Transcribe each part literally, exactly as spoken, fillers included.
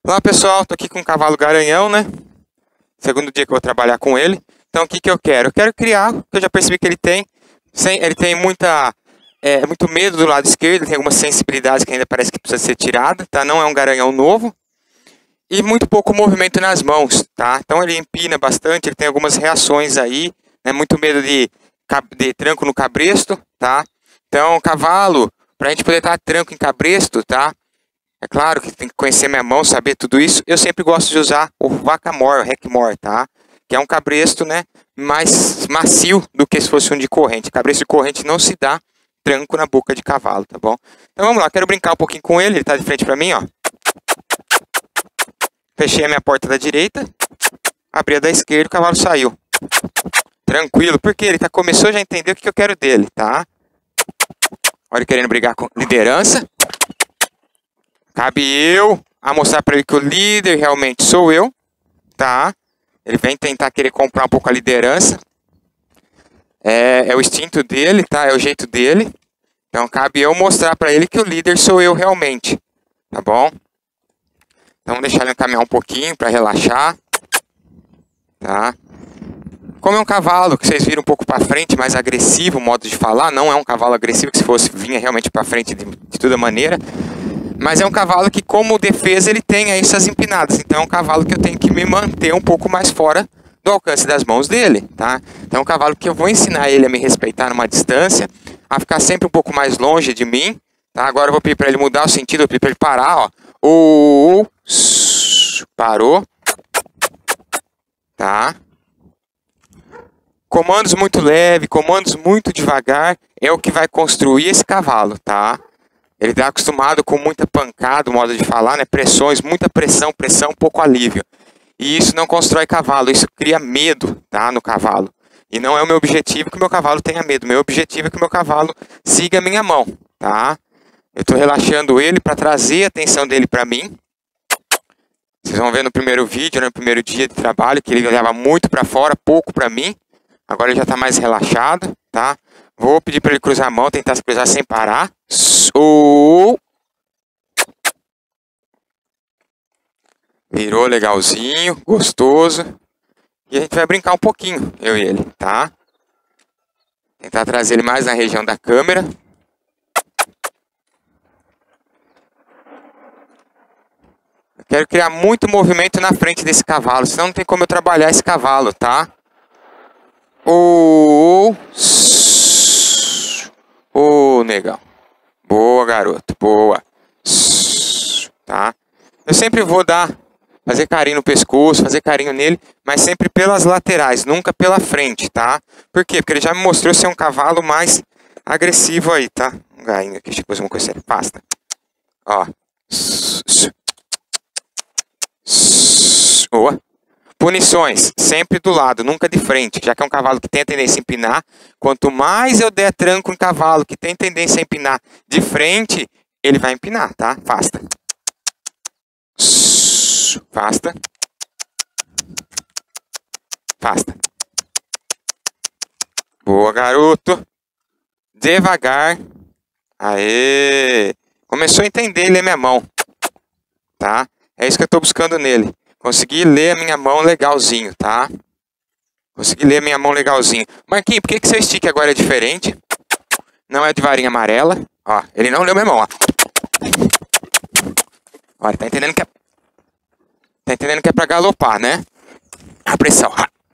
Olá pessoal, tô aqui com o cavalo Garanhão, né? Segundo dia que eu vou trabalhar com ele. Então o que que eu quero? Eu quero criar, que eu já percebi que ele tem. Sem, ele tem muita, é, muito medo do lado esquerdo, tem algumas sensibilidades que ainda parece que precisa ser tirada, tá? Não é um Garanhão novo. E muito pouco movimento nas mãos, tá? Então ele empina bastante, ele tem algumas reações aí, né? Muito medo de, de tranco no cabresto, tá? Então cavalo, pra gente poder estar tranco em cabresto, tá? É claro que tem que conhecer minha mão, saber tudo isso. Eu sempre gosto de usar o Vacamor, o Hekmor, tá? Que é um cabresto, né, mais macio do que se fosse um de corrente. Cabresto de corrente não se dá tranco na boca de cavalo, tá bom? Então vamos lá, quero brincar um pouquinho com ele. Ele tá de frente pra mim, ó. Fechei a minha porta da direita, abri a da esquerda, o cavalo saiu. Tranquilo, porque ele tá, começou já a entender o que eu quero dele, tá? Olha ele querendo brigar com liderança. Cabe eu a mostrar para ele que o líder realmente sou eu, tá? Ele vem tentar querer comprar um pouco a liderança. É, é o instinto dele, tá? É o jeito dele. Então cabe eu mostrar para ele que o líder sou eu realmente, tá bom? Então vamos deixar ele caminhar um pouquinho para relaxar, tá? Como é um cavalo que vocês viram um pouco para frente, mais agressivo, o modo de falar, não é um cavalo agressivo que se fosse vinha realmente para frente de, de toda maneira. Mas é um cavalo que, como defesa, ele tem aí essas empinadas. Então é um cavalo que eu tenho que me manter um pouco mais fora do alcance das mãos dele, tá? Então é um cavalo que eu vou ensinar ele a me respeitar numa distância, a ficar sempre um pouco mais longe de mim, tá? Agora eu vou pedir para ele mudar o sentido, eu vou pedir para ele parar, ó. O parou, tá? Comandos muito leve, comandos muito devagar é o que vai construir esse cavalo, tá? Ele está acostumado com muita pancada, o modo de falar, né? Pressões, muita pressão, pressão, pouco alívio. E isso não constrói cavalo, isso cria medo, tá? No cavalo. E não é o meu objetivo que o meu cavalo tenha medo. Meu objetivo é que o meu cavalo siga a minha mão, tá? Eu estou relaxando ele para trazer a atenção dele para mim. Vocês vão ver no primeiro vídeo, no primeiro dia de trabalho, que ele olhava muito para fora, pouco para mim. Agora ele já está mais relaxado, tá? Vou pedir para ele cruzar a mão, tentar se cruzar sem parar. Oh. Virou legalzinho, gostoso. E a gente vai brincar um pouquinho, eu e ele, tá? Tentar trazer ele mais na região da câmera. Eu quero criar muito movimento na frente desse cavalo, senão não tem como eu trabalhar esse cavalo, tá? Oh. Oh, negão. Boa, garoto. Boa. Tá? Eu sempre vou dar, fazer carinho no pescoço, fazer carinho nele, mas sempre pelas laterais, nunca pela frente, tá? Por quê? Porque ele já me mostrou ser um cavalo mais agressivo aí, tá? Um gainho aqui, deixa eu fazer uma coisa séria. Pasta. Ó. Boa. Punições, sempre do lado, nunca de frente, já que é um cavalo que tem a tendência a empinar. Quanto mais eu der tranco em cavalo que tem tendência a empinar de frente, ele vai empinar, tá? Afasta. Afasta. Afasta. Boa, garoto. Devagar. Aê. Começou a entender ler minha mão, tá? É isso que eu tô buscando nele. Consegui ler a minha mão legalzinho, tá? Consegui ler a minha mão legalzinho. Marquinhos, por que que seu stick agora é diferente? Não é de varinha amarela. Ó, ele não leu minha mão, ó. Olha, tá entendendo que é... Tá entendendo que é pra galopar, né? A pressão.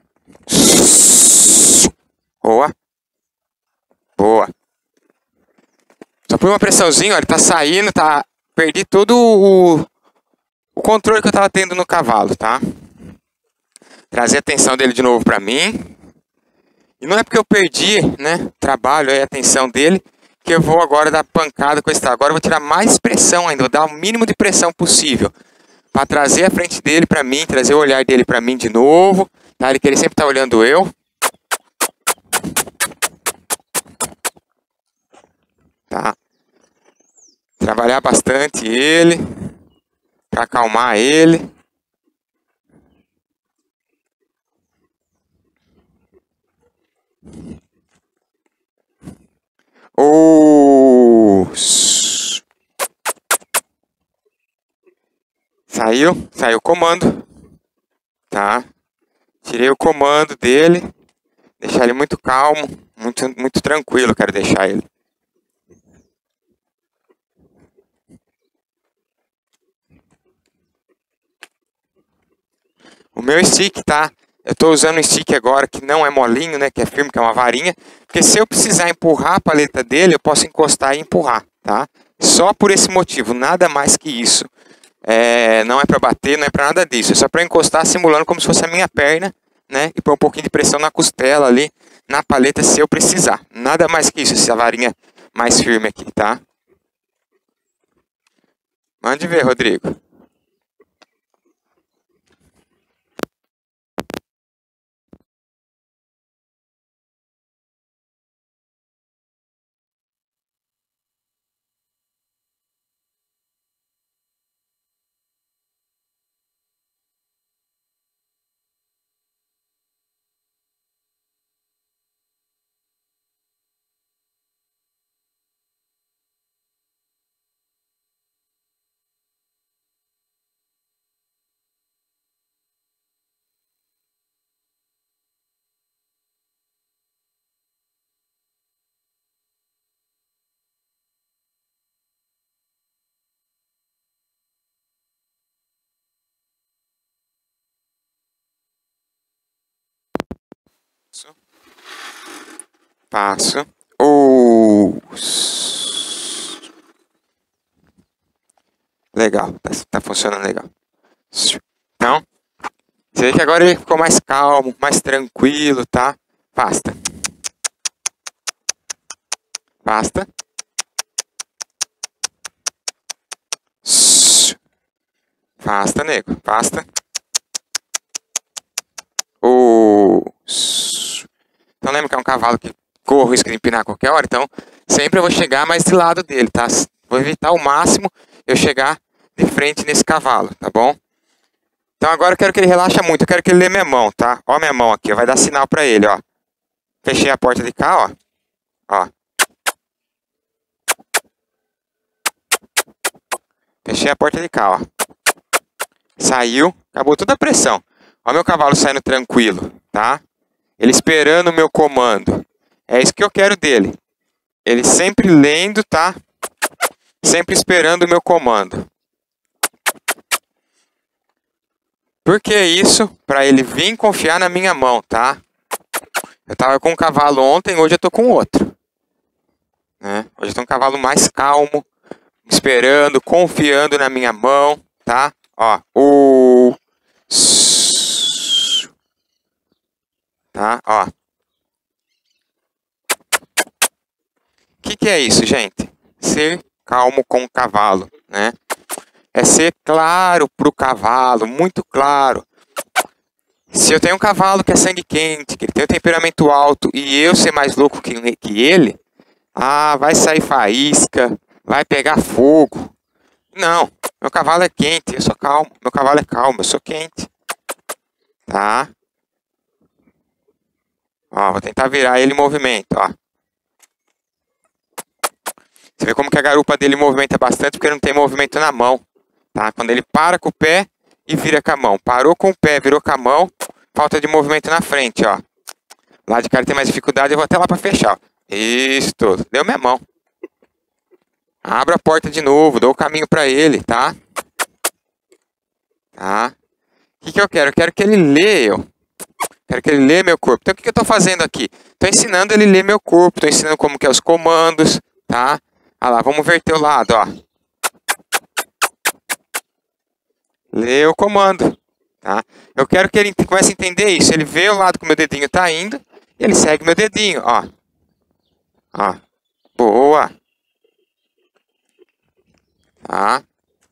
Boa. Boa. Só põe uma pressãozinha, ó. Ele tá saindo, tá... Perdi todo o... O controle que eu tava tendo no cavalo, tá? Trazer a atenção dele de novo pra mim. E não é porque eu perdi, né, trabalho e a atenção dele, que eu vou agora dar pancada com esse tal. Agora eu vou tirar mais pressão ainda, vou dar o mínimo de pressão possível. Pra trazer a frente dele pra mim, trazer o olhar dele pra mim de novo. Tá? Ele que ele sempre tá olhando eu. Tá? Trabalhar bastante ele. Pra acalmar ele. Oh. Saiu, saiu o comando, tá? Tirei o comando dele, deixar ele muito calmo, muito, muito tranquilo, quero deixar ele. O meu stick, tá? Eu tô usando um stick agora que não é molinho, né? Que é firme, que é uma varinha. Porque se eu precisar empurrar a paleta dele, eu posso encostar e empurrar, tá? Só por esse motivo, nada mais que isso. É, não é para bater, não é para nada disso. É só para encostar simulando como se fosse a minha perna, né? E pôr um pouquinho de pressão na costela ali, na paleta se eu precisar. Nada mais que isso, essa varinha mais firme aqui, tá? Mande ver, Rodrigo. Passo. Oh. Legal, tá, tá funcionando legal. Então, você vê que agora ele ficou mais calmo, mais tranquilo, tá? Basta. Basta. Basta, nego. Basta. Oh. Então lembra que é um cavalo que corre o risco de empinar a qualquer hora? Então sempre eu vou chegar mais de lado dele, tá? Vou evitar ao máximo eu chegar de frente nesse cavalo, tá bom? Então agora eu quero que ele relaxe muito, eu quero que ele lê minha mão, tá? Ó minha mão aqui, vai dar sinal pra ele, ó. Fechei a porta de cá, ó. Ó. Fechei a porta de cá, ó. Saiu, acabou toda a pressão. Ó meu cavalo saindo tranquilo, tá? Ele esperando o meu comando. É isso que eu quero dele. Ele sempre lendo, tá? Sempre esperando o meu comando. Por que isso? Para ele vir confiar na minha mão, tá? Eu tava com um cavalo ontem, hoje eu tô com outro. Né? Hoje eu tô um cavalo mais calmo, esperando, confiando na minha mão, tá? Ó, o... Tá? Ó. O que, que é isso, gente? Ser calmo com o cavalo, né? É ser claro pro cavalo, muito claro. Se eu tenho um cavalo que é sangue quente, que ele tem um temperamento alto, e eu ser mais louco que, que ele, ah, vai sair faísca, vai pegar fogo. Não, meu cavalo é quente, eu sou calmo. Meu cavalo é calmo, eu sou quente. Tá? Ó, vou tentar virar ele em movimento, ó. Você vê como que a garupa dele movimenta bastante, porque não tem movimento na mão. Tá? Quando ele para com o pé e vira com a mão. Parou com o pé, virou com a mão, falta de movimento na frente, ó. Lá de cá ele tem mais dificuldade, eu vou até lá pra fechar. Ó. Isso tudo. Deu minha mão. Abro a porta de novo, dou o caminho pra ele, tá? Tá? O que, que eu quero? Eu quero que ele leia. Quero que ele leia meu corpo. Então o que, que eu tô fazendo aqui? Tô ensinando ele a ler meu corpo, tô ensinando como que é os comandos, tá? Olha lá, vamos verter o lado, ó. Lê o comando, tá? Eu quero que ele comece a entender isso. Ele vê o lado que o meu dedinho tá indo, e ele segue meu dedinho, ó. Ó. Boa. Tá?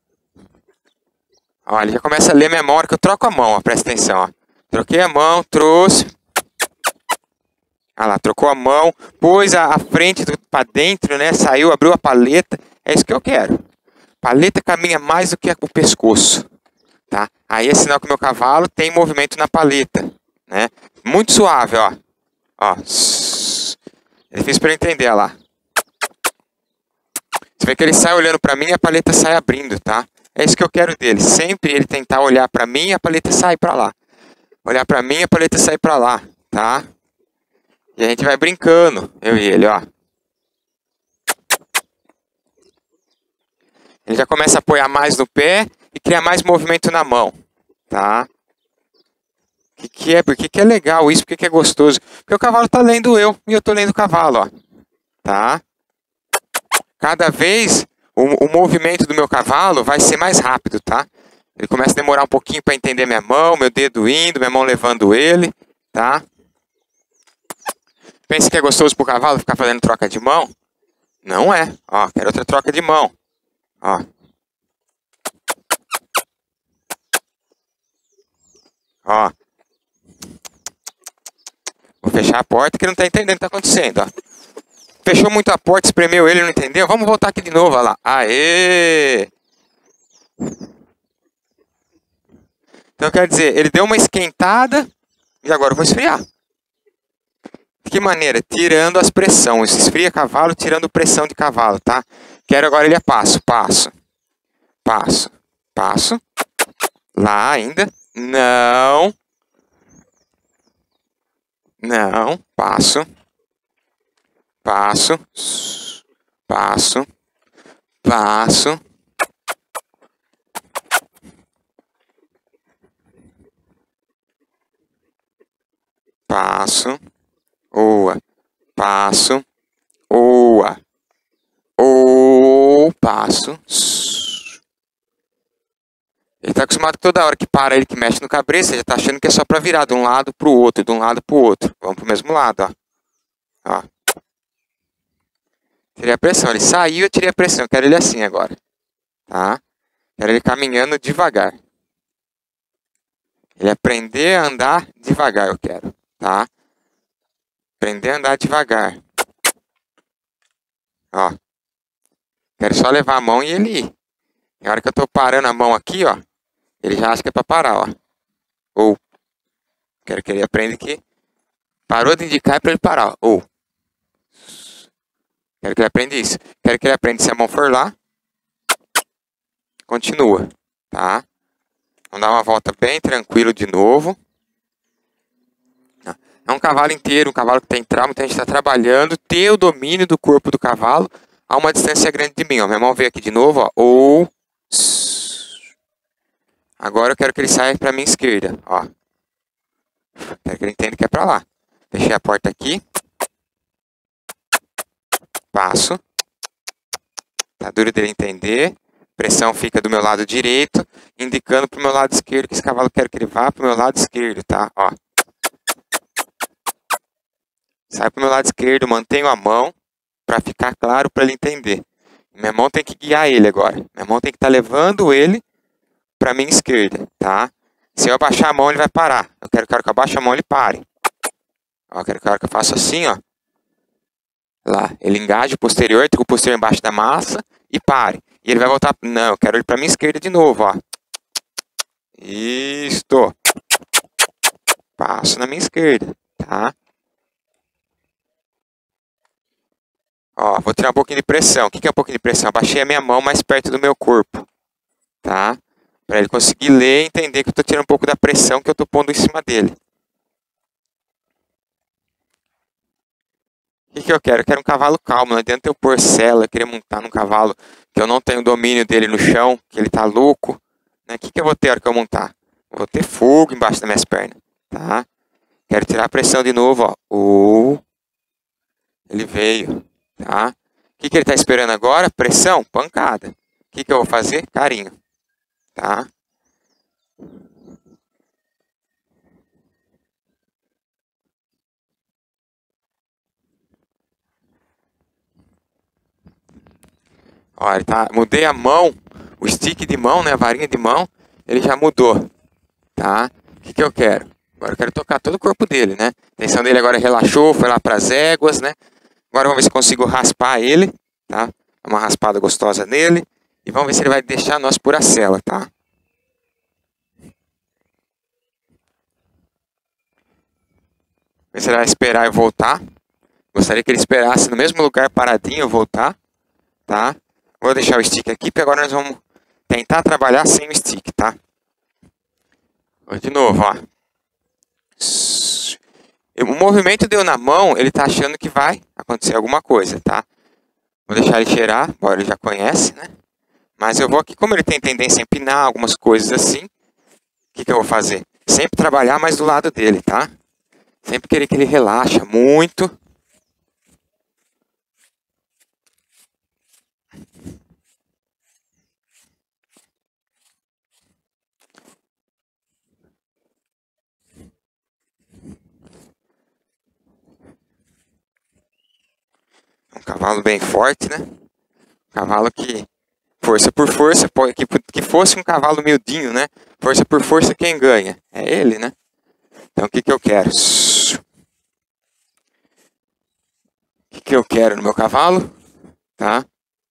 Ó, ele já começa a ler minha mão na hora que eu troco a mão, ó. Presta atenção, ó. Troquei a mão, trouxe. Olha lá, trocou a mão, pôs a, a frente para dentro, né? Saiu, abriu a paleta. É isso que eu quero. Paleta caminha mais do que o pescoço, tá? Aí é sinal que o meu cavalo tem movimento na paleta, né? Muito suave, ó. Ó. Ele fez para eu entender, ó lá. Você vê que ele sai olhando para mim e a paleta sai abrindo, tá? É isso que eu quero dele. Sempre ele tentar olhar para mim e a paleta sair para lá. Olhar para mim e a paleta sair para lá, tá? E a gente vai brincando, eu e ele, ó. Ele já começa a apoiar mais no pé e criar mais movimento na mão, tá? O que, que é? Por que, que é legal isso? Por que, que é gostoso? Porque o cavalo tá lendo eu e eu tô lendo o cavalo, ó. Tá? Cada vez o, o movimento do meu cavalo vai ser mais rápido, tá? Ele começa a demorar um pouquinho para entender minha mão, meu dedo indo, minha mão levando ele, tá? Pensa que é gostoso pro cavalo ficar fazendo troca de mão? Não é. Ó, quero outra troca de mão. Ó. Ó. Vou fechar a porta que ele não tá entendendo o que tá acontecendo, ó. Fechou muito a porta, espremeu ele, não entendeu? Vamos voltar aqui de novo, ó lá. Aê! Então quer dizer, ele deu uma esquentada e agora eu vou esfriar. De que maneira? Tirando as pressões. Esfria cavalo, tirando pressão de cavalo, tá? Quero agora ele a passo, passo, passo, passo. Lá ainda. Não. Não, passo. Passo. Passo. Passo. Passo. Oa. Passo. Oa. Ou passo. Ele tá acostumado que toda hora que para ele que mexe no cabresto, ele já tá achando que é só pra virar de um lado pro outro, de um lado pro outro. Vamos pro mesmo lado, ó. Ó. Tirei a pressão. Ele saiu, eu tirei a pressão. Eu quero ele assim agora. Tá? Quero ele caminhando devagar. Ele aprender a andar devagar, eu quero. Tá? Aprender a andar devagar. Ó. Quero só levar a mão e ele ir. Na hora que eu tô parando a mão aqui, ó. Ele já acha que é pra parar, ó. Ou. Quero que ele aprenda que parou de indicar é pra ele parar, ó. Ou. Quero que ele aprenda isso. Quero que ele aprenda se a mão for lá. Continua. Tá? Vamos dar uma volta bem tranquilo de novo. É um cavalo inteiro, um cavalo que tem trauma, então a gente está trabalhando, ter o domínio do corpo do cavalo a uma distância grande de mim. Ó. Minha mão veio aqui de novo, ó. Ou. Agora eu quero que ele saia para a minha esquerda, ó. Quero que ele entenda que é para lá. Fechei a porta aqui. Passo. Tá duro dele entender. Pressão fica do meu lado direito, indicando para o meu lado esquerdo que esse cavalo quer que ele vá para o meu lado esquerdo, tá? Ó. Sai para o meu lado esquerdo, mantenho a mão para ficar claro para ele entender. Minha mão tem que guiar ele agora. Minha mão tem que estar tá levando ele para minha esquerda, tá? Se eu abaixar a mão, ele vai parar. Eu quero que a hora que eu abaixo a mão, ele pare. Ó, eu quero que a hora que eu faço assim, ó. Lá, ele engaje o posterior, tem o posterior embaixo da massa e pare. E ele vai voltar... Não, eu quero ele para minha esquerda de novo, ó. Isto. Passo na minha esquerda, tá? Ó, vou tirar um pouquinho de pressão. O que é um pouquinho de pressão? Abaixei a minha mão mais perto do meu corpo, tá? Para ele conseguir ler e entender que eu estou tirando um pouco da pressão que eu estou pondo em cima dele. O que, que eu quero? Eu quero um cavalo calmo. Não adianta eu pôr sela, eu querer montar num cavalo que eu não tenho domínio dele no chão, que ele tá louco. Né? O que, que eu vou ter na hora que eu montar? Eu vou ter fogo embaixo das minhas pernas, tá? Quero tirar a pressão de novo, ó. Uh, ele veio, tá? O que, que ele tá esperando agora? Pressão? Pancada. O que, que eu vou fazer? Carinho. Tá? Ó, ele tá, mudei a mão, o stick de mão, né, a varinha de mão, ele já mudou, tá? O que, que eu quero? Agora eu quero tocar todo o corpo dele, né? A tensão dele agora relaxou, foi lá para as éguas, né? Agora vamos ver se consigo raspar ele, tá? Uma raspada gostosa nele. E vamos ver se ele vai deixar nós por a sela, tá? Ver se ele vai esperar eu voltar. Gostaria que ele esperasse no mesmo lugar paradinho eu voltar, tá? Vou deixar o stick aqui, porque agora nós vamos tentar trabalhar sem o stick, tá? Vou de novo, ó. O movimento deu na mão, ele tá achando que vai acontecer alguma coisa, tá? Vou deixar ele cheirar, embora ele já conhece, né? Mas eu vou aqui, como ele tem tendência a empinar algumas coisas assim, o que, que eu vou fazer? Sempre trabalhar mais do lado dele, tá? Sempre querer que ele relaxa muito. Um cavalo bem forte, né? Um cavalo que, força por força, que, que fosse um cavalo miudinho, né? Força por força, quem ganha? É ele, né? Então o que, que eu quero? O que, que eu quero no meu cavalo? Tá?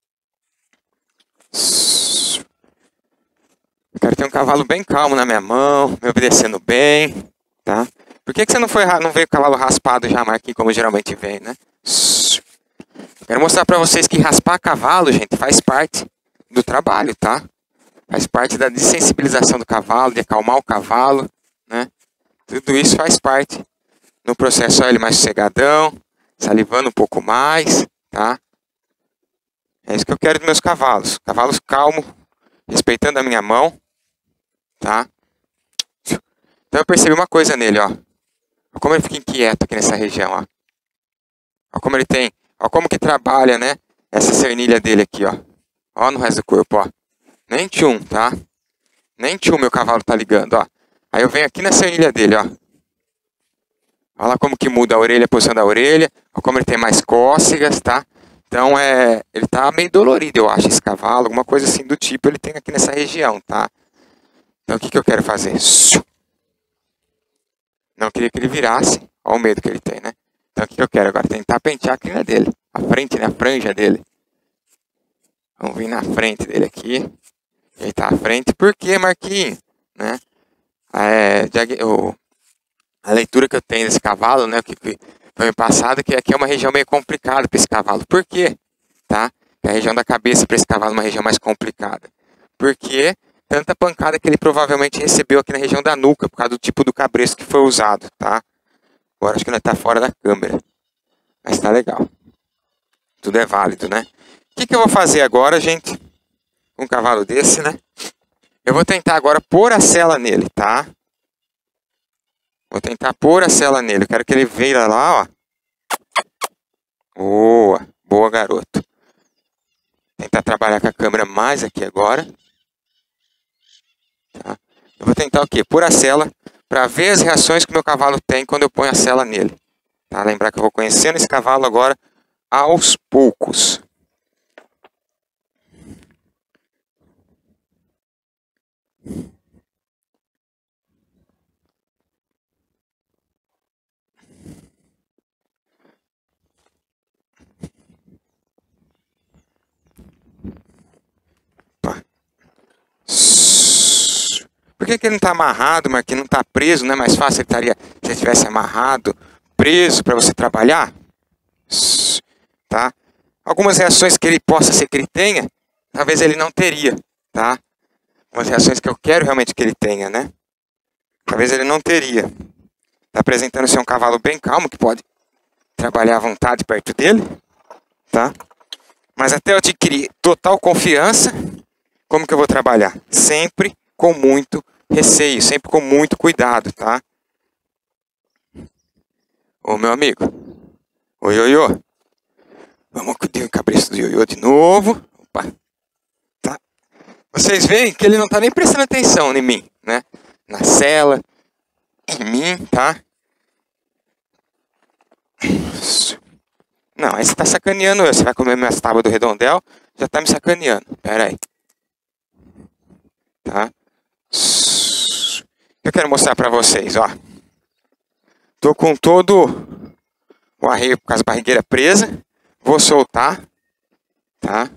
Eu quero ter um cavalo bem calmo na minha mão, me obedecendo bem, tá? Por que, que você não, foi, não veio com o cavalo raspado já, Marquinhos, como geralmente vem, né? Quero mostrar pra vocês que raspar cavalo, gente, faz parte do trabalho, tá? Faz parte da desensibilização do cavalo, de acalmar o cavalo, né? Tudo isso faz parte no processo. Olha ele mais sossegadão, salivando um pouco mais, tá? É isso que eu quero dos meus cavalos. Cavalos calmos, respeitando a minha mão, tá? Então eu percebi uma coisa nele, ó. Olha como ele fica inquieto aqui nessa região, ó. Olha como ele tem, ó como que trabalha, né? Essa cernilha dele aqui, ó. Ó no resto do corpo, ó. Nem tchum, tá? Nem tchum meu cavalo tá ligando, ó. Aí eu venho aqui na cernilha dele, ó. Olha lá como que muda a orelha, a posição da orelha. Olha como ele tem mais cócegas, tá? Então é, ele tá meio dolorido, eu acho, esse cavalo. Alguma coisa assim do tipo ele tem aqui nessa região, tá? Então o que que eu quero fazer? Não queria que ele virasse. Olha o medo que ele tem, né? Então o que que eu quero agora? Tentar pentear a crina dele. A frente, né? A franja dele. Vamos vir na frente dele aqui. Ele tá à frente. Por quê, Marquinhos? Né? É, o, a leitura que eu tenho desse cavalo, né? O que foi me passado, que aqui é uma região meio complicada para esse cavalo. Por quê? Tá? A região da cabeça para esse cavalo é uma região mais complicada. Porque tanta pancada que ele provavelmente recebeu aqui na região da nuca, por causa do tipo do cabresto que foi usado, tá? Agora acho que não tá fora da câmera. Mas tá legal. Tudo é válido, né? O que, que eu vou fazer agora, gente? Com um cavalo desse, né? Eu vou tentar agora pôr a sela nele, tá? Vou tentar pôr a sela nele. Eu quero que ele veja lá, ó. Boa, boa, garoto. Tentar trabalhar com a câmera mais aqui agora. Tá? Eu vou tentar o quê? Pôr a sela para ver as reações que o meu cavalo tem quando eu ponho a sela nele. Tá? Lembrar que eu vou conhecendo esse cavalo agora aos poucos. Por que, que ele não está amarrado, mas que não está preso? Não é mais fácil? Ele estaria, se ele estivesse amarrado, preso para você trabalhar? Tá? Algumas reações que ele possa ser que ele tenha, talvez ele não teria, tá? Algumas reações que eu quero realmente que ele tenha, né? Talvez ele não teria. Está apresentando ser um cavalo bem calmo, que pode trabalhar à vontade perto dele, tá? Mas até eu adquirir total confiança, como que eu vou trabalhar? Sempre com muito receio, sempre com muito cuidado, tá? Ô, meu amigo. Oi, ioiô. Vamos cuidar o cabresto do ioiô de novo. Opa. Tá? Vocês veem que ele não tá nem prestando atenção em mim, né? Na sela, em mim, tá? Não, aí você tá sacaneando eu. Você vai comer minhas tábuas do redondel, já tá me sacaneando. Pera aí. Tá? Eu quero mostrar pra vocês, ó. Tô com todo o arreio com as barrigueiras presas. Vou soltar, tá?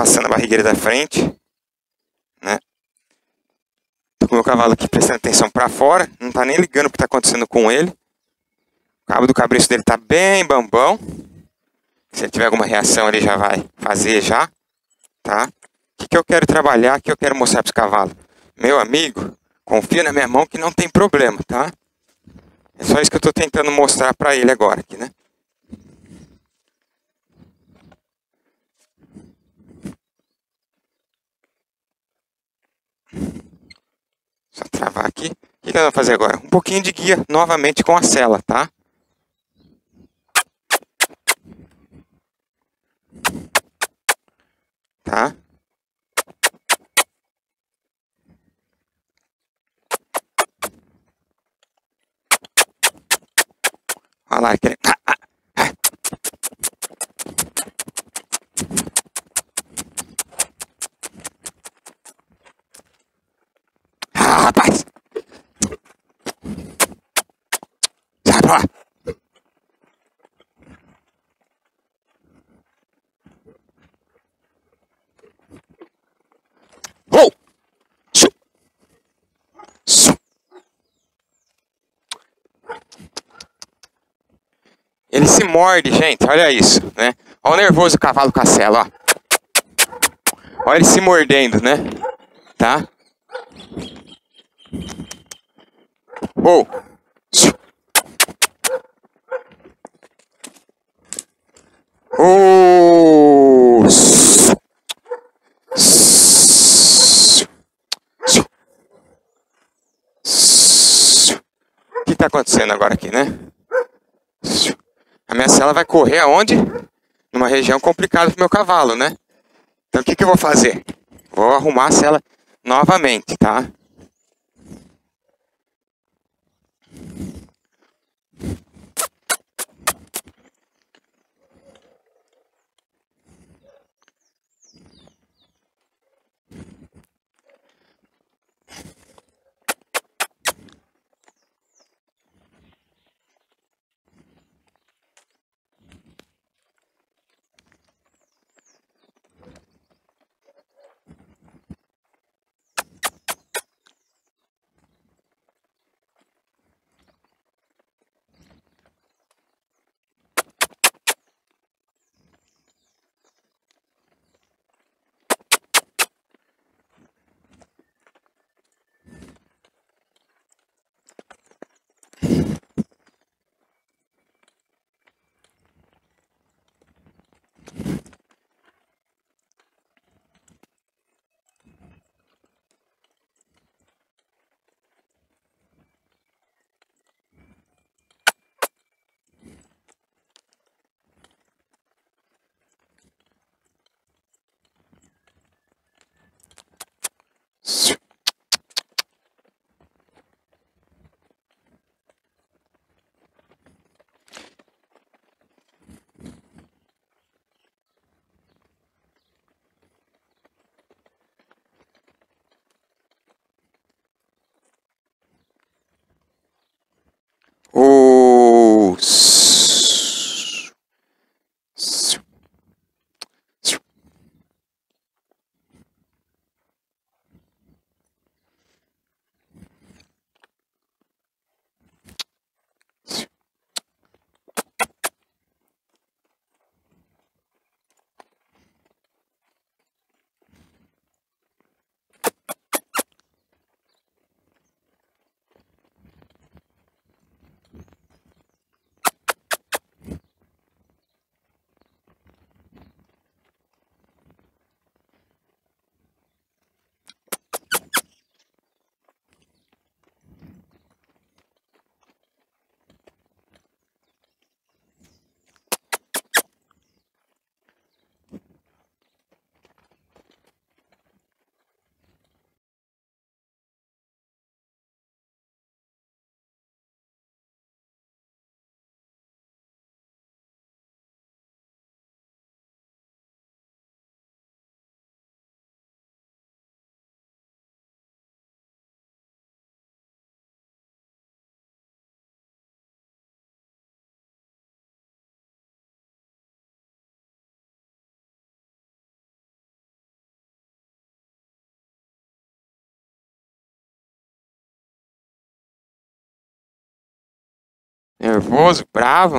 passando a barrigueira da frente, né? Tô com o meu cavalo aqui prestando atenção pra fora, não tá nem ligando o que tá acontecendo com ele. O cabo do cabresto dele tá bem bambão. Se ele tiver alguma reação, ele já vai fazer já, tá? O que, que eu quero trabalhar, o que eu quero mostrar para os cavalos? Meu amigo, confia na minha mão que não tem problema, tá? É só isso que eu tô tentando mostrar para ele agora aqui, né? Só travar aqui. O que, que nós vamos fazer agora? Um pouquinho de guia novamente com a sela, tá? Tá? Olha lá, aquele... Ah, rapaz! Sai pra lá! Oh! Su! Su! Ele se morde, gente, olha isso, né? Olha o nervoso do cavalo com a sela, ó. Olha ele se mordendo, né? Tá? Oh! Oh! O que está acontecendo agora aqui, né? A minha sela vai correr aonde? Numa região complicada pro meu cavalo, né? Então o que, que eu vou fazer? Vou arrumar a sela novamente, tá? Nervoso, bravo.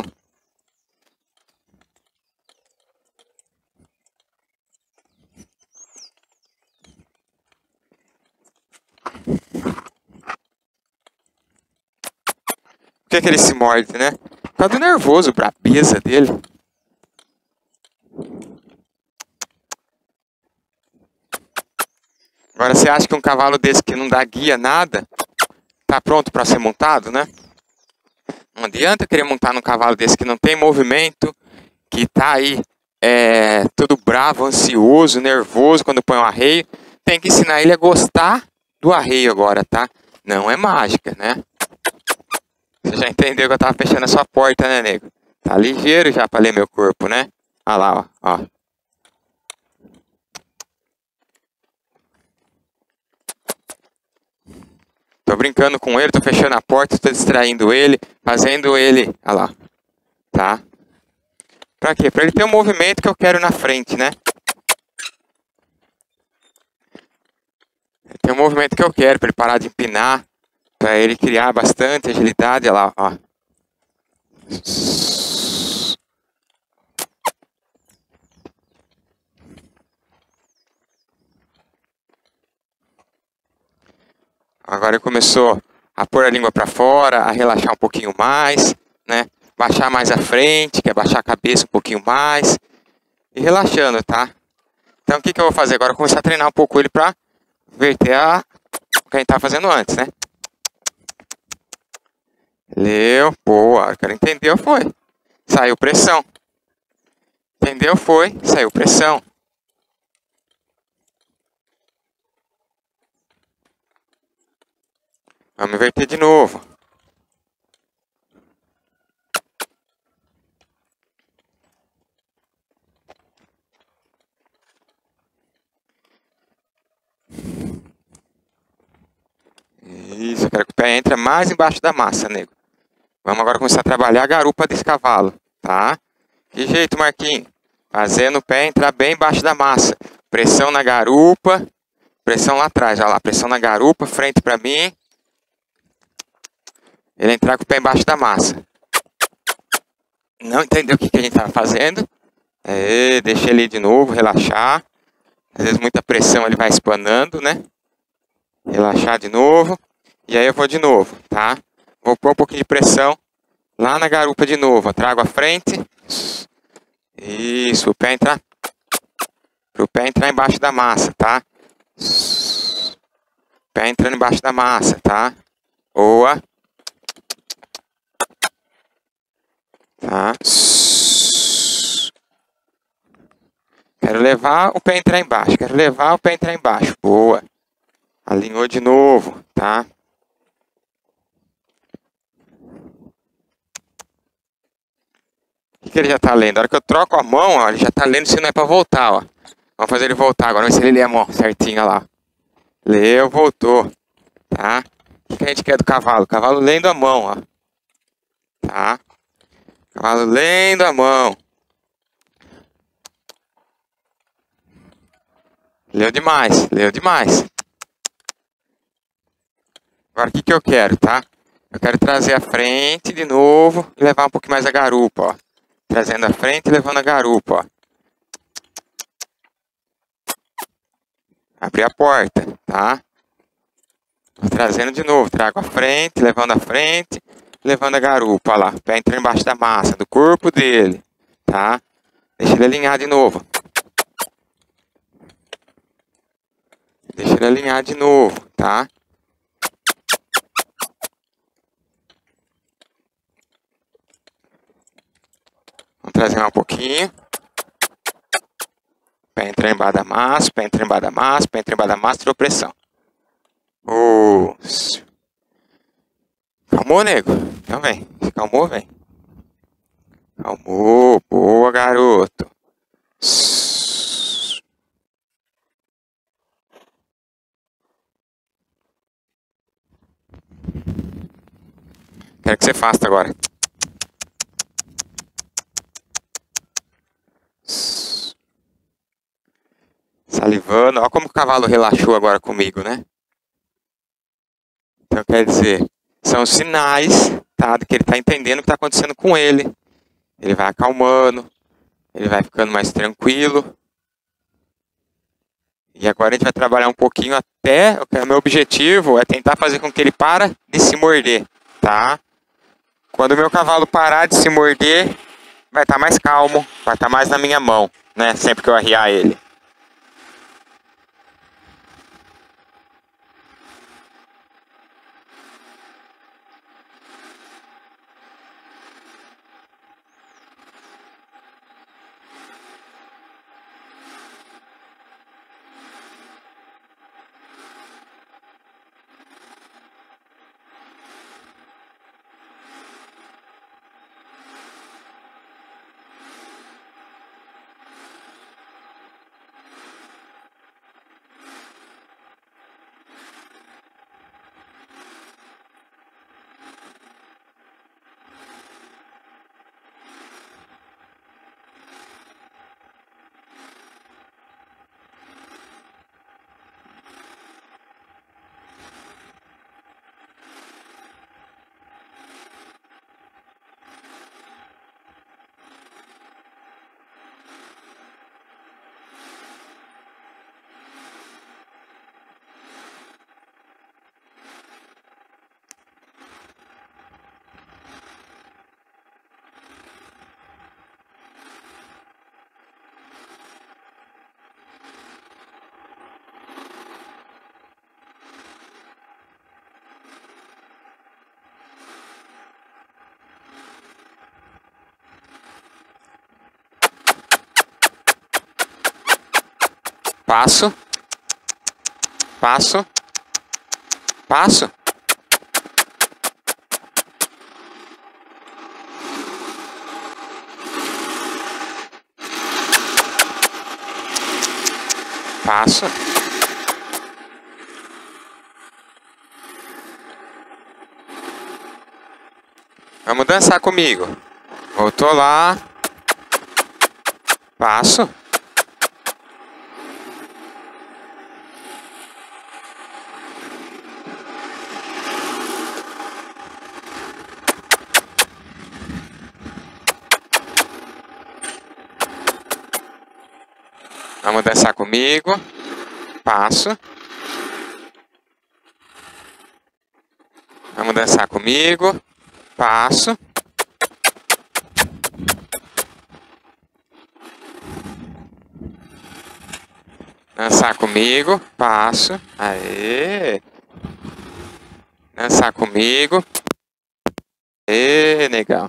Por que que ele se morde, né? Por causa do nervoso, brabeza dele. Agora, você acha que um cavalo desse que não dá guia, nada, tá pronto para ser montado, né? Não adianta querer montar num cavalo desse que não tem movimento, que tá aí é, todo bravo, ansioso, nervoso quando põe um arreio. Tem que ensinar ele a gostar do arreio agora, tá? Não é mágica, né? Você já entendeu que eu tava fechando a sua porta, né, nego? Tá ligeiro já pra ler meu corpo, né? Olha lá, ó, ó. Tô brincando com ele, tô fechando a porta, tô distraindo ele, fazendo ele... Olha lá. Tá? Pra quê? Pra ele ter o movimento que eu quero na frente, né? Tem o movimento que eu quero, pra ele parar de empinar, pra ele criar bastante agilidade. Olha lá, ó. Agora ele começou a pôr a língua para fora, a relaxar um pouquinho mais, né? Baixar mais a frente, quer baixar a cabeça um pouquinho mais. E relaxando, tá? Então o que, que eu vou fazer agora? Eu vou começar a treinar um pouco ele para verter a... o que a gente tá fazendo antes, né? Leu, boa. O cara entendeu, foi. Saiu pressão. Entendeu, foi. Saiu pressão. Vamos inverter de novo. Isso, eu quero que o pé entre mais embaixo da massa, nego. Vamos agora começar a trabalhar a garupa desse cavalo, tá? Que jeito, Marquinhos? Fazendo o pé entrar bem embaixo da massa. Pressão na garupa. Pressão lá atrás, olha lá. Pressão na garupa, frente pra mim. Ele entrar com o pé embaixo da massa. Não entendeu o que, que a gente tava fazendo? É, deixa ele de novo, relaxar. Às vezes muita pressão ele vai espanando, né? Relaxar de novo. E aí eu vou de novo, tá? Vou pôr um pouquinho de pressão lá na garupa de novo. Eu trago a frente. Isso, o pé entrar. Pro pé entrar embaixo da massa, tá? Pé entrando embaixo da massa, tá? Boa. Tá? Quero levar o pé entrar embaixo. Quero levar o pé entrar embaixo. Boa. Alinhou de novo, tá? O que, que ele já tá lendo? Na hora que eu troco a mão, ó, ele já tá lendo se não é pra voltar, ó. Vamos fazer ele voltar agora. Vamos ver se ele lê a mão certinho, ó lá. Leu, voltou. Tá? O que, que a gente quer do cavalo? O cavalo lendo a mão, ó. Tá? Cavalo lendo a mão. Leu demais, leu demais. Agora o que, que eu quero, tá? Eu quero trazer a frente de novo e levar um pouquinho mais a garupa, ó. Trazendo a frente e levando a garupa, ó. Abrir a porta, tá? Tô trazendo de novo, trago a frente, levando a frente, levando a garupa, ó lá. O pé entra embaixo da massa, do corpo dele, tá? Deixa ele alinhar de novo. Deixa ele alinhar de novo, tá? Vamos trazer mais um pouquinho. Pé entra embaixo da massa, pé entra embaixo da massa, pé entra embaixo da massa, tirou pressão. Oh. Calmou, nego? Então vem. Calmou, vem. Calmou. Boa, garoto. Quero que você faça agora. Salivando. Olha como o cavalo relaxou agora comigo, né? Então quer dizer, são sinais agitado, que ele está entendendo o que está acontecendo com ele. Ele vai acalmando, ele vai ficando mais tranquilo. E agora a gente vai trabalhar um pouquinho até... O meu objetivo é tentar fazer com que ele para de se morder, tá? Quando o meu cavalo parar de se morder, vai estar mais calmo, vai estar mais na minha mão, né? Sempre que eu arriar ele. Passo. Passo. Passo. Passo. Vamos dançar comigo. Voltou lá. Passo. Vamos dançar comigo. Passo. Vamos dançar comigo. Passo. Dançar comigo. Passo. Aê. Dançar comigo. Aê, legal.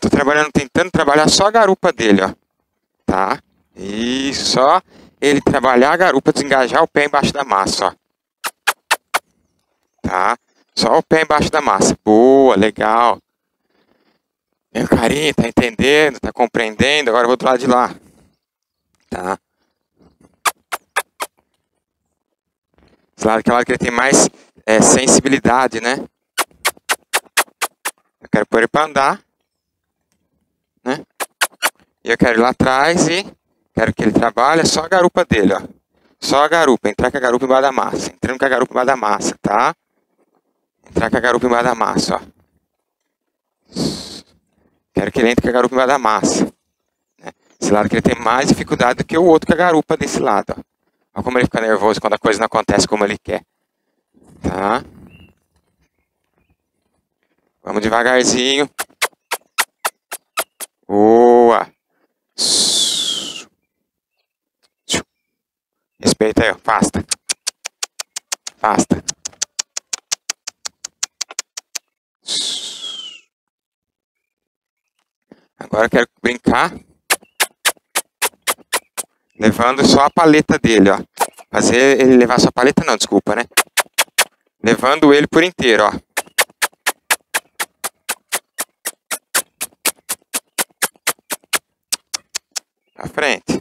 tô trabalhando, tentando trabalhar só a garupa dele, ó. Tá? E só ele trabalhar a garupa, desengajar o pé embaixo da massa, ó. Tá? Só o pé embaixo da massa. Boa, legal. Meu carinho, tá entendendo, tá compreendendo? Agora eu vou do lado de lá. Tá? Esse lado, aquele lado que ele tem mais é, sensibilidade, né? Eu quero pôr ele pra andar. Né? E eu quero ir lá atrás e quero que ele trabalhe só a garupa dele, ó. Só a garupa, entrar com a garupa embaixo da massa. Entrando com a garupa embaixo da massa, tá? Entrar com a garupa embaixo da massa, ó. Quero que ele entre com a garupa embaixo da massa. Né? Esse lado que ele tem mais dificuldade do que o outro com a garupa desse lado, ó. Olha como ele fica nervoso quando a coisa não acontece como ele quer. Tá? Vamos devagarzinho. Boa. Respeita aí, ó. Afasta. Afasta. Agora eu quero brincar levando só a paleta dele, ó. Fazer ele levar só a paleta não, desculpa, né? Levando ele por inteiro, ó. Pra frente.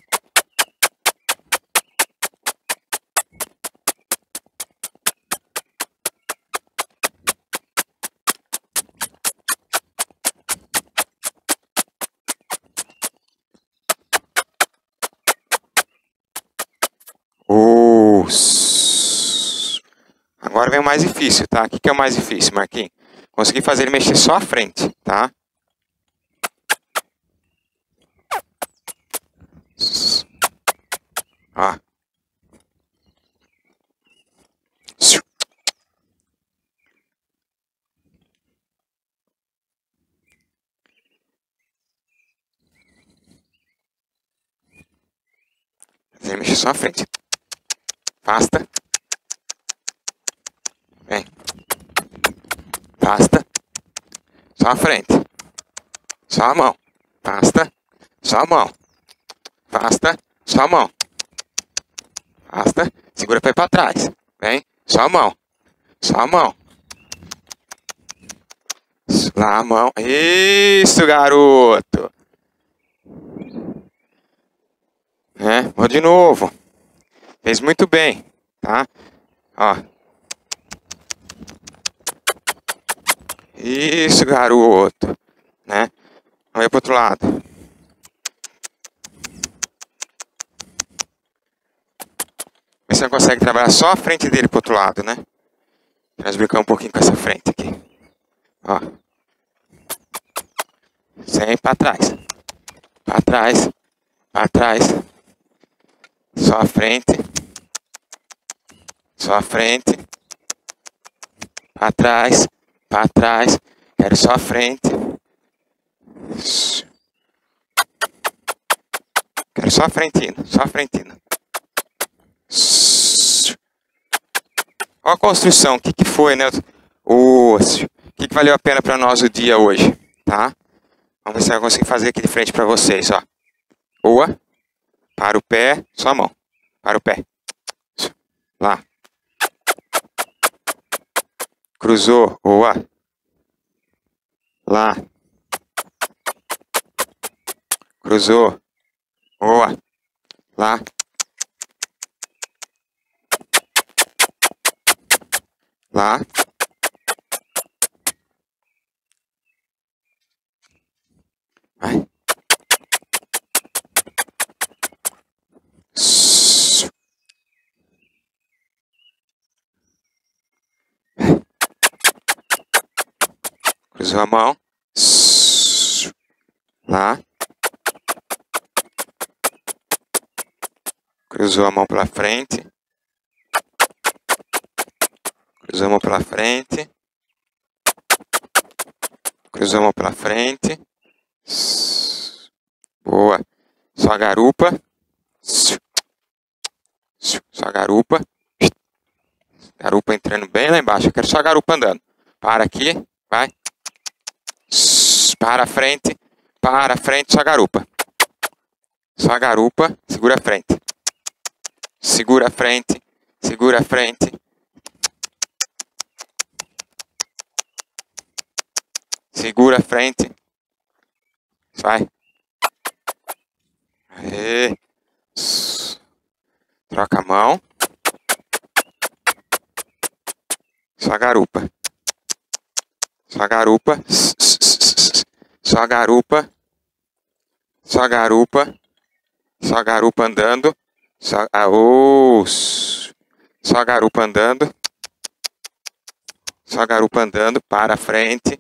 Oh. Agora vem o mais difícil, tá? O que que é o mais difícil, Marquinhos? Consegui fazer ele mexer só a frente, tá? Ó. Ele mexe só a frente. Afasta. Vem. Afasta. Só a frente. Só a mão. Afasta. Só a mão. Afasta. Só a mão. Afasta. Segura pra ir pra trás. Vem. Só a mão. Só a mão. Lá a mão. Isso, garoto. É, vou de novo. Fez muito bem, tá? Ó. Isso, garoto. Né? Vamos ir pro outro lado. Vê se você consegue trabalhar só a frente dele pro outro lado, né? Nós brincamos um pouquinho com essa frente aqui. Ó. Sempre pra trás. Pra trás. Pra trás. Só a frente. Só a frente. Pra trás. Pra trás. Quero só a frente. Quero só a frentina. Só a frentina. Olha a construção. O que que foi, né? O que que valeu a pena pra nós o dia hoje, tá? Vamos ver se eu consigo fazer aqui de frente pra vocês, ó. Boa. Para o pé. Só a mão. Para o pé. Lá. Cruzou. Boa. Lá. Cruzou. Boa. Lá. Lá. Vai. Cruzou a mão. Lá. Cruzou a mão pela frente. Cruzou a mão pela frente. Cruzou a mão pela frente. Boa. Só a garupa. Só a garupa. Garupa entrando bem lá embaixo. Eu quero só a garupa andando. Para aqui. Vai. Para a frente. para a frente, só garupa. Só garupa, segura a frente. Segura a frente, segura a frente. Segura a frente. Sai. Aê. Troca a mão. Só garupa. Só garupa. Só garupa. Só garupa. Só garupa andando. Só, ah, oh. Só garupa andando. Só garupa andando. Para a frente.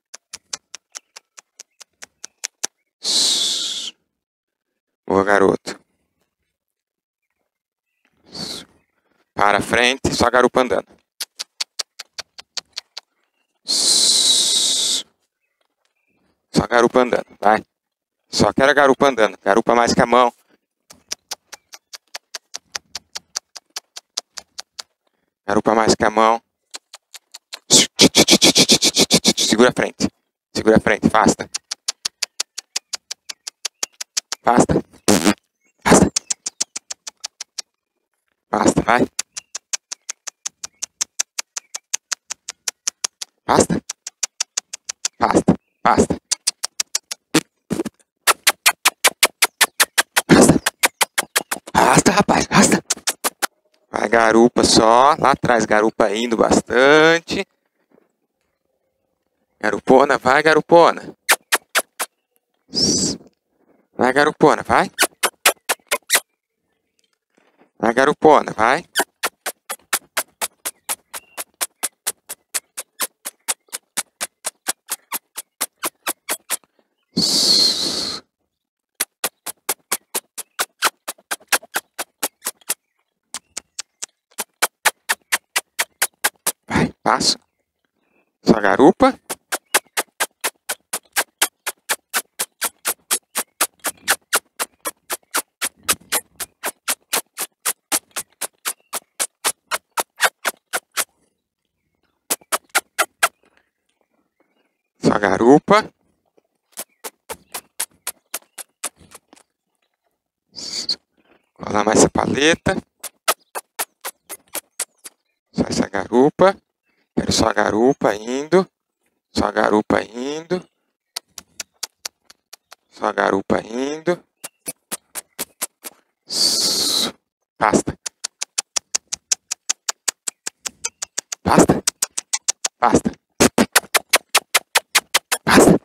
Boa, garoto. Para a frente. Só garupa andando. Só garupa andando. Vai. Só quero a garupa andando. Garupa mais que a mão. Garupa mais que a mão. Segura a frente. Segura a frente. Afasta. Afasta. Afasta. Afasta. Vai. Afasta. Afasta. Afasta. Afasta. Arrasta, rapaz. Arrasta. Vai, garupa só. Lá atrás, garupa indo bastante. Garupona, vai, garupona. Vai, garupona, vai. Vai, garupona, vai. Vai, passo. Só garupa. Só garupa. Colar mais essa paleta. Só essa garupa. Quero só a garupa indo. Só a garupa indo. Só a garupa indo. Basta. Basta. Basta. Basta.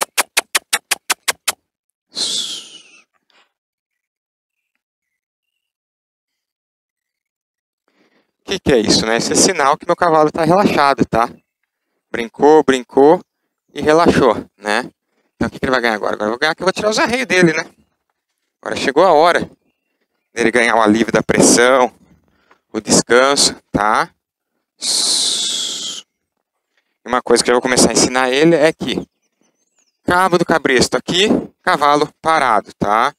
O que, que é isso, né? Esse é sinal que meu cavalo está relaxado, tá? Brincou, brincou e relaxou, né? Então o que, que ele vai ganhar agora? Agora eu vou ganhar que eu vou tirar os arreios dele, né? Agora chegou a hora dele ganhar o alívio da pressão, o descanso, tá? E uma coisa que eu vou começar a ensinar ele é que cabo do cabresto aqui, cavalo parado, tá?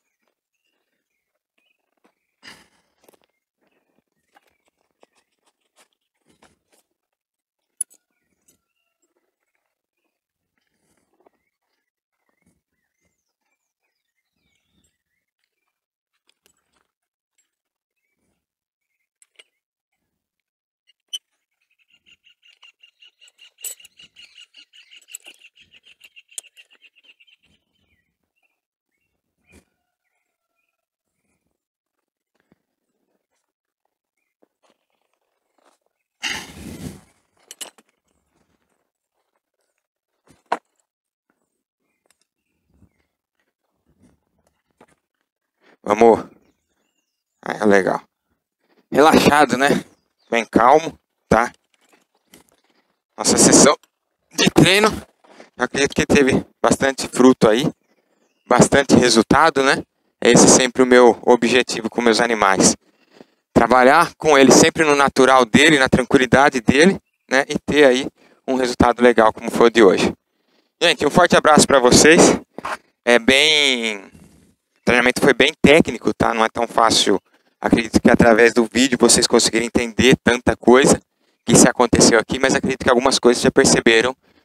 Vamos. Ah, legal. Relaxado, né? Bem calmo, tá? Nossa sessão de treino, eu acredito que teve bastante fruto aí, bastante resultado, né? Esse é sempre o meu objetivo com meus animais. Trabalhar com ele sempre no natural dele, na tranquilidade dele, né? E ter aí um resultado legal como foi o de hoje. Gente, um forte abraço para vocês. É bem... O treinamento foi bem técnico, tá? Não é tão fácil. Acredito que através do vídeo vocês conseguiram entender tanta coisa que se aconteceu aqui, mas acredito que algumas coisas já perceberam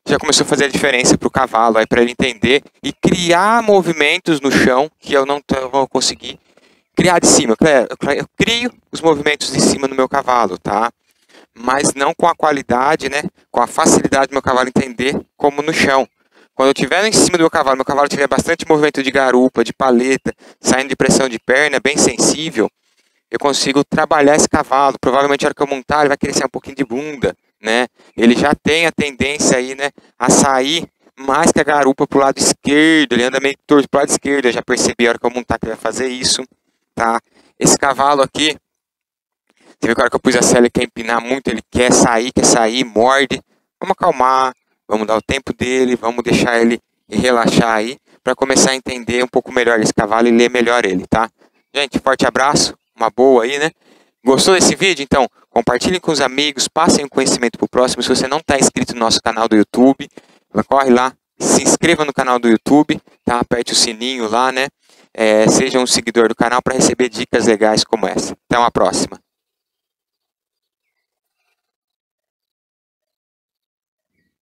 já começou a fazer a diferença para o cavalo, aí para ele entender e criar movimentos no chão que eu não vou conseguir criar de cima. Eu crio os movimentos de cima no meu cavalo, tá? Mas não com a qualidade, né? Com a facilidade do meu cavalo entender como no chão. Quando eu estiver em cima do meu cavalo, meu cavalo tiver bastante movimento de garupa, de paleta, saindo de pressão de perna, bem sensível, eu consigo trabalhar esse cavalo. Provavelmente na hora que eu montar, ele vai querer sair um pouquinho de bunda, né? Ele já tem a tendência aí, né, a sair mais que a garupa pro lado esquerdo. Ele anda meio torto pro lado esquerdo. Eu já percebi a hora que eu montar que ele vai fazer isso, tá? Esse cavalo aqui, você viu que a hora que eu pus a sela ele quer empinar muito, ele quer sair, quer sair, morde. Vamos acalmar, vamos dar o tempo dele, vamos deixar ele relaxar aí, para começar a entender um pouco melhor esse cavalo e ler melhor ele, tá? Gente, forte abraço, uma boa aí, né? Gostou desse vídeo? Então, compartilhem com os amigos, passem o conhecimento pro próximo. Se você não está inscrito no nosso canal do YouTube, corre lá, se inscreva no canal do YouTube, tá? Aperte o sininho lá, né? É, seja um seguidor do canal para receber dicas legais como essa. Até uma próxima.